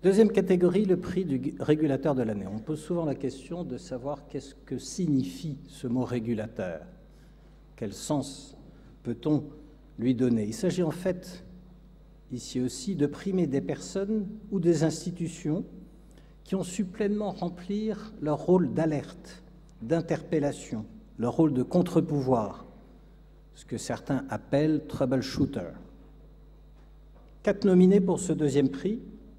Deuxième catégorie, le prix du régulateur de l'année. On pose souvent la question de savoir qu'est-ce que signifie ce mot régulateur. Quel sens peut-on lui donner? Il s'agit en fait, ici aussi, de primer des personnes ou des institutions qui ont su pleinement remplir leur rôle d'alerte, d'interpellation, leur rôle de contre-pouvoir, ce que certains appellent « troubleshooter ». 4 nominés pour ce deuxième prix.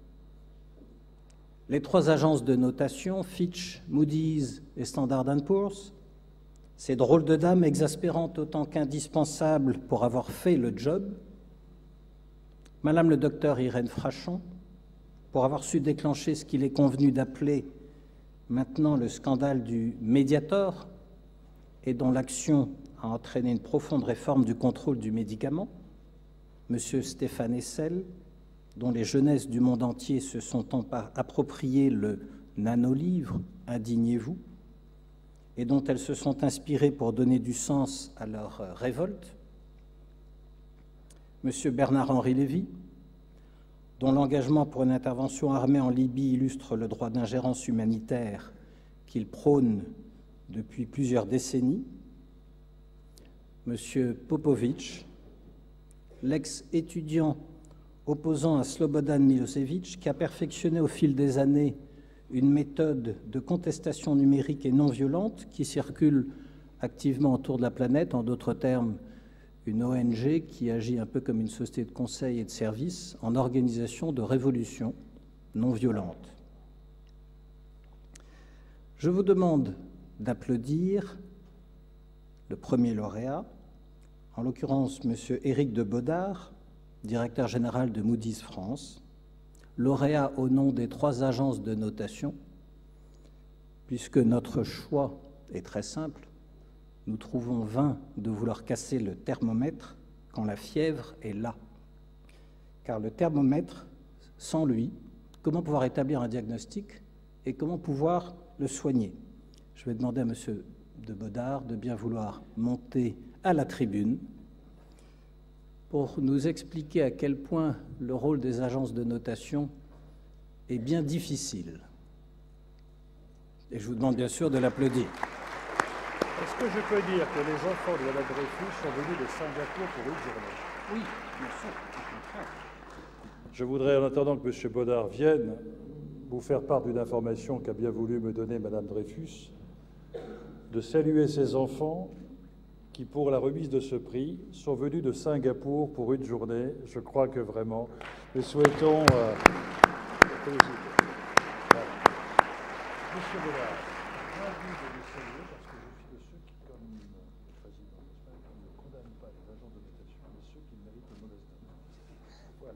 Les 3 agences de notation, Fitch, Moody's et Standard & Poor's, ces drôles de dames exaspérantes autant qu'indispensables pour avoir fait le job, Madame le docteur Irène Frachon, pour avoir su déclencher ce qu'il est convenu d'appeler maintenant le scandale du Mediator et dont l'action a entraîné une profonde réforme du contrôle du médicament, Monsieur Stéphane Hessel, dont les jeunesses du monde entier se sont approprié le nanolivre « Indignez-vous » et dont elles se sont inspirées pour donner du sens à leur révolte, Monsieur Bernard-Henri Lévy, dont l'engagement pour une intervention armée en Libye illustre le droit d'ingérence humanitaire qu'il prône depuis plusieurs décennies, Monsieur Popovic, l'ex-étudiant opposant à Slobodan Milosevic, qui a perfectionné au fil des années une méthode de contestation numérique et non violente qui circule activement autour de la planète, en d'autres termes, une ONG qui agit un peu comme une société de conseil et de services en organisation de révolution non violente. Je vous demande d'applaudir le premier lauréat, en l'occurrence M. Éric de Bodard, directeur général de Moody's France, lauréat au nom des 3 agences de notation, puisque notre choix est très simple. Nous trouvons vain de vouloir casser le thermomètre quand la fièvre est là. Car le thermomètre, sans lui, comment pouvoir établir un diagnostic et comment pouvoir le soigner? Je vais demander à M. de Bodard de bien vouloir monter à la tribune pour nous expliquer à quel point le rôle des agences de notation est bien difficile. Et je vous demande bien sûr de l'applaudir. Est-ce que je peux dire que les enfants de Mme Dreyfus sont venus de Singapour pour une journée? Oui, bien sûr, au contraire. Je voudrais, en attendant que M. Bodard vienne, vous faire part d'une information qu'a bien voulu me donner Mme Dreyfus, de saluer ces enfants qui, pour la remise de ce prix, sont venus de Singapour pour une journée. Je crois que vraiment, nous souhaitons... Féliciter. Voilà. Monsieur Bodard, j'ai envie de vous saluer parce que je suis de ceux qui, comme le président d'Espagne, ne condamnent pas les agents de notation, mais ceux qui méritent le modestement. Voilà.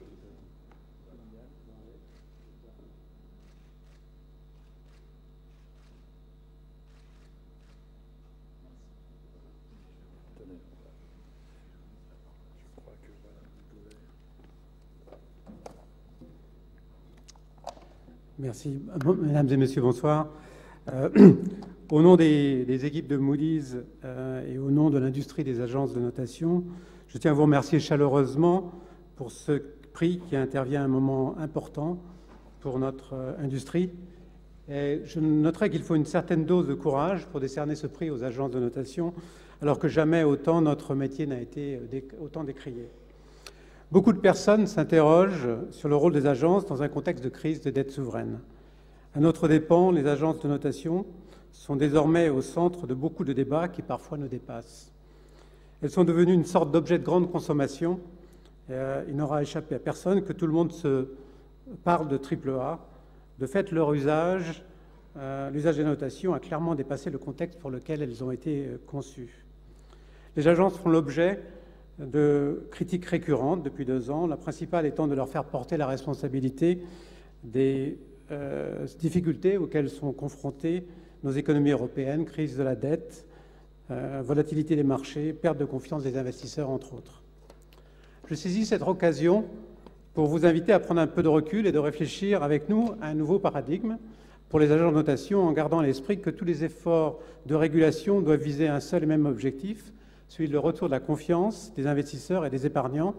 Merci. Mesdames et messieurs, bonsoir. Au nom des équipes de Moody's et au nom de l'industrie des agences de notation, je tiens à vous remercier chaleureusement pour ce prix qui intervient à un moment important pour notre industrie. Et je noterai qu'il faut une certaine dose de courage pour décerner ce prix aux agences de notation, alors que jamais autant notre métier n'a été autant décrié. Beaucoup de personnes s'interrogent sur le rôle des agences dans un contexte de crise de dette souveraine. À notre dépens, les agences de notation sont désormais au centre de beaucoup de débats qui parfois nous dépassent. Elles sont devenues une sorte d'objet de grande consommation. Il n'aura échappé à personne que tout le monde se parle de AAA. De fait, leur usage, l'usage des notations a clairement dépassé le contexte pour lequel elles ont été conçues. Les agences font l'objet de critiques récurrentes depuis 2 ans, la principale étant de leur faire porter la responsabilité des difficultés auxquelles sont confrontées nos économies européennes, crise de la dette, volatilité des marchés, perte de confiance des investisseurs, entre autres. Je saisis cette occasion pour vous inviter à prendre un peu de recul et de réfléchir avec nous à un nouveau paradigme pour les agences de notation, en gardant à l'esprit que tous les efforts de régulation doivent viser un seul et même objectif, celui de retour de la confiance des investisseurs et des épargnants,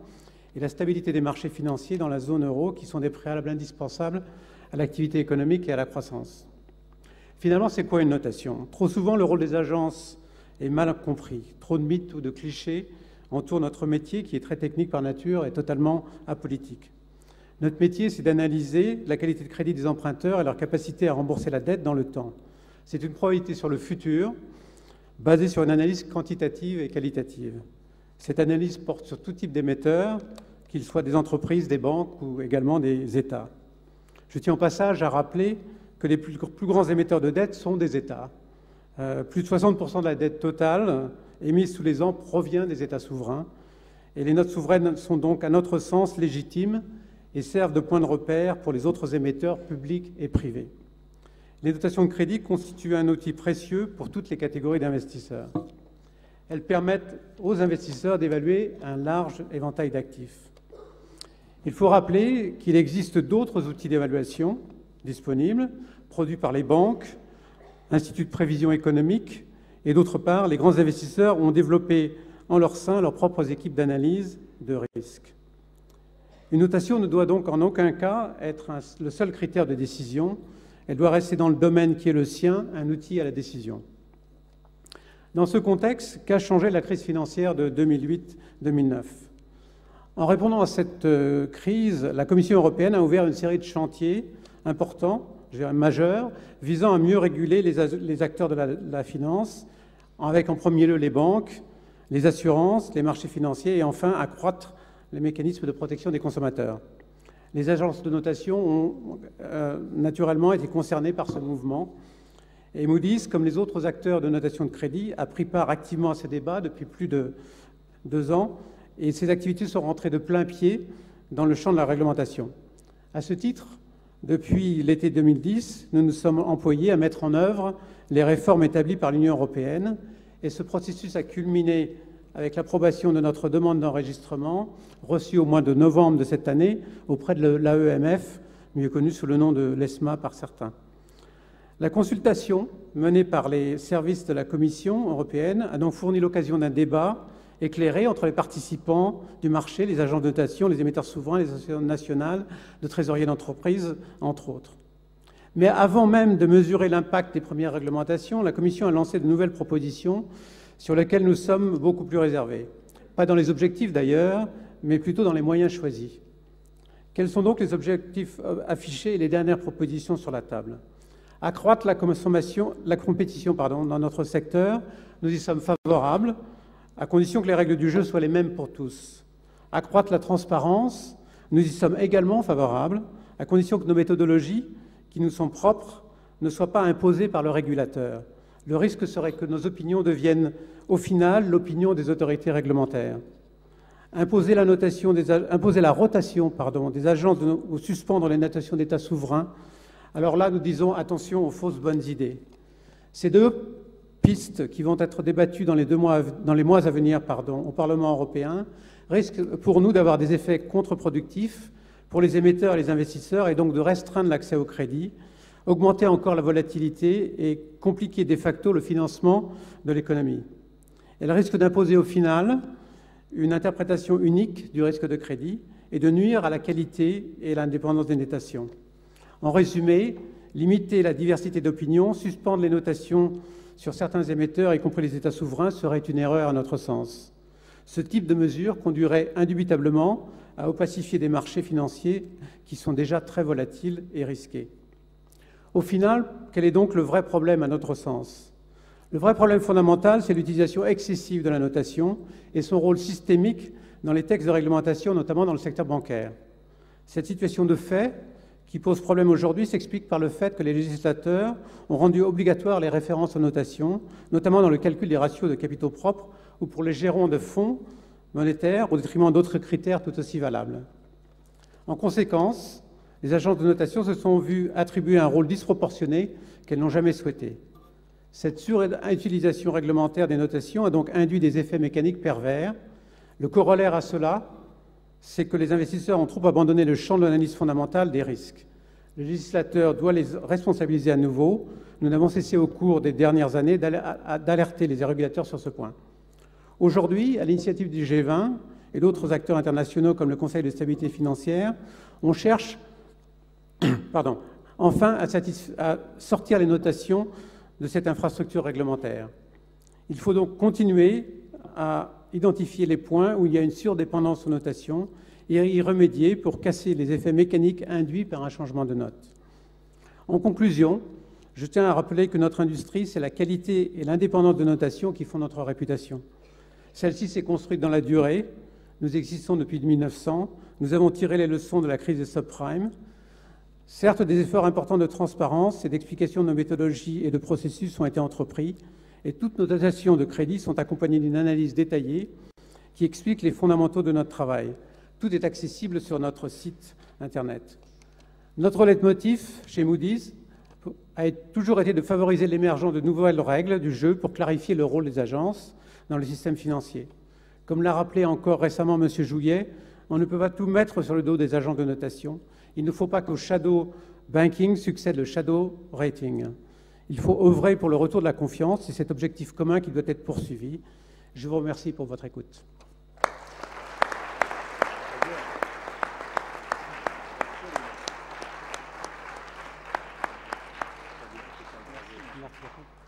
et la stabilité des marchés financiers dans la zone euro, qui sont des préalables indispensables à l'activité économique et à la croissance. Finalement, c'est quoi une notation? Trop souvent, le rôle des agences est mal compris. Trop de mythes ou de clichés entourent notre métier, qui est très technique par nature et totalement apolitique. Notre métier, c'est d'analyser la qualité de crédit des emprunteurs et leur capacité à rembourser la dette dans le temps. C'est une probabilité sur le futur, basée sur une analyse quantitative et qualitative. Cette analyse porte sur tout type d'émetteurs, qu'ils soient des entreprises, des banques ou également des États. Je tiens au passage à rappeler que les plus grands émetteurs de dette sont des États. Plus de 60% de la dette totale émise tous les ans provient des États souverains. Et les notes souveraines sont donc, à notre sens, légitimes et servent de point de repère pour les autres émetteurs publics et privés. Les dotations de crédit constituent un outil précieux pour toutes les catégories d'investisseurs. Elles permettent aux investisseurs d'évaluer un large éventail d'actifs. Il faut rappeler qu'il existe d'autres outils d'évaluation disponibles, produits par les banques, instituts de prévision économique, et d'autre part, les grands investisseurs ont développé en leur sein leurs propres équipes d'analyse de risque. Une notation ne doit donc en aucun cas être le seul critère de décision. Elle doit rester dans le domaine qui est le sien, un outil à la décision. Dans ce contexte, qu'a changé la crise financière de 2008-2009 ? En répondant à cette crise, la Commission européenne a ouvert une série de chantiers importants, je dirais majeurs, visant à mieux réguler les acteurs de la finance, avec en premier lieu les banques, les assurances, les marchés financiers et enfin accroître les mécanismes de protection des consommateurs. Les agences de notation ont naturellement été concernées par ce mouvement et Moody's, comme les autres acteurs de notation de crédit, a pris part activement à ces débats depuis plus de 2 ans et ces activités sont rentrées de plein pied dans le champ de la réglementation. À ce titre, depuis l'été 2010, nous nous sommes employés à mettre en œuvre les réformes établies par l'Union européenne et ce processus a culminé avec l'approbation de notre demande d'enregistrement reçue au mois de novembre de cette année auprès de l'AEMF, mieux connu sous le nom de l'ESMA par certains. La consultation menée par les services de la Commission européenne a donc fourni l'occasion d'un débat éclairé entre les participants du marché, les agences de notation, les émetteurs souverains, les associations nationales de trésoriers d'entreprise, entre autres. Mais avant même de mesurer l'impact des premières réglementations, la Commission a lancé de nouvelles propositions sur lesquelles nous sommes beaucoup plus réservés. Pas dans les objectifs d'ailleurs, mais plutôt dans les moyens choisis. Quels sont donc les objectifs affichés et les dernières propositions sur la table ? Accroître la compétition dans notre secteur, nous y sommes favorables, à condition que les règles du jeu soient les mêmes pour tous. Accroître la transparence, nous y sommes également favorables, à condition que nos méthodologies, qui nous sont propres, ne soient pas imposées par le régulateur. Le risque serait que nos opinions deviennent, au final, l'opinion des autorités réglementaires. Imposer la rotation des agences ou suspendre les notations d'États souverains, alors là, nous disons attention aux fausses bonnes idées. Ces deux pistes qui vont être débattues dans les mois à venir au Parlement européen risquent pour nous d'avoir des effets contre-productifs pour les émetteurs et les investisseurs et donc de restreindre l'accès au crédit, augmenter encore la volatilité et compliquer de facto le financement de l'économie. Elles risquent d'imposer au final une interprétation unique du risque de crédit et de nuire à la qualité et à l'indépendance des notations. En résumé, limiter la diversité d'opinions, suspendre les notations sur certains émetteurs, y compris les États souverains, serait une erreur à notre sens. Ce type de mesure conduirait indubitablement à opacifier des marchés financiers qui sont déjà très volatiles et risqués. Au final, quel est donc le vrai problème à notre sens ? Le vrai problème fondamental, c'est l'utilisation excessive de la notation et son rôle systémique dans les textes de réglementation, notamment dans le secteur bancaire. Cette situation de fait, qui pose problème aujourd'hui, s'explique par le fait que les législateurs ont rendu obligatoire les références aux notations, notamment dans le calcul des ratios de capitaux propres ou pour les gérants de fonds monétaires, au détriment d'autres critères tout aussi valables. En conséquence, les agences de notation se sont vues attribuer un rôle disproportionné qu'elles n'ont jamais souhaité. Cette surutilisation réglementaire des notations a donc induit des effets mécaniques pervers. Le corollaire à cela, c'est que les investisseurs ont trop abandonné le champ de l'analyse fondamentale des risques. Le législateur doit les responsabiliser à nouveau. Nous n'avons cessé au cours des dernières années d'alerter les régulateurs sur ce point. Aujourd'hui, à l'initiative du G20, et d'autres acteurs internationaux comme le Conseil de stabilité financière, on cherche enfin à sortir les notations de cette infrastructure réglementaire. Il faut donc continuer à identifier les points où il y a une surdépendance aux notations et y remédier pour casser les effets mécaniques induits par un changement de note. En conclusion, je tiens à rappeler que notre industrie, c'est la qualité et l'indépendance de notation qui font notre réputation. Celle-ci s'est construite dans la durée. Nous existons depuis 1900. Nous avons tiré les leçons de la crise des subprimes. Certes, des efforts importants de transparence et d'explication de nos méthodologies et de processus ont été entrepris, et toutes nos notations de crédit sont accompagnées d'une analyse détaillée qui explique les fondamentaux de notre travail. Tout est accessible sur notre site Internet. Notre leitmotiv chez Moody's a toujours été de favoriser l'émergence de nouvelles règles du jeu pour clarifier le rôle des agences dans le système financier. Comme l'a rappelé encore récemment M. Jouillet, on ne peut pas tout mettre sur le dos des agents de notation. Il ne faut pas qu'au shadow banking succède le shadow rating. Il faut œuvrer pour le retour de la confiance, c'est cet objectif commun qui doit être poursuivi. Je vous remercie pour votre écoute. Merci.